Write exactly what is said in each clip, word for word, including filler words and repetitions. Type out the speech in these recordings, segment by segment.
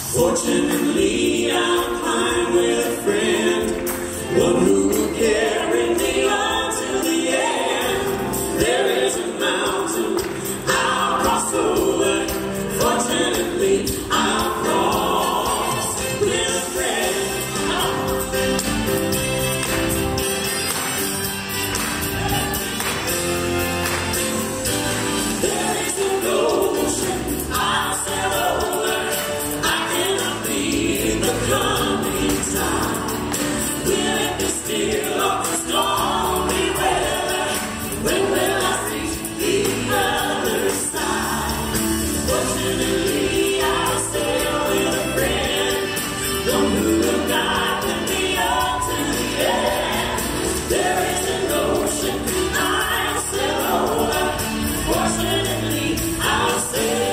Fortunately, I'm fine with a friend, one who will carry me on to the end. There is a mountain I'll cross over. Fortunately, I'll cross with a friend. There is an ocean I'll sail over. Coming time, will it be still or stormy weather? When will I reach the other side? Fortunately, I'll sail with a friend, one who will guide me up to the end. There is an ocean I'll sail over. Fortunately, I'll sail.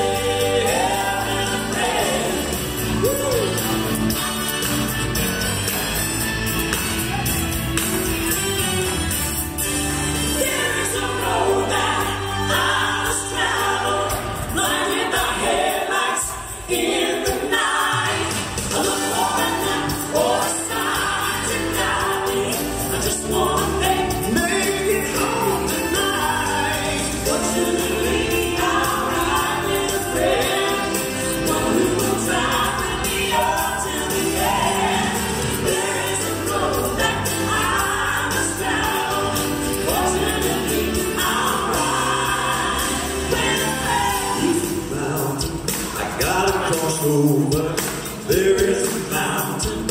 Over. There is a mountain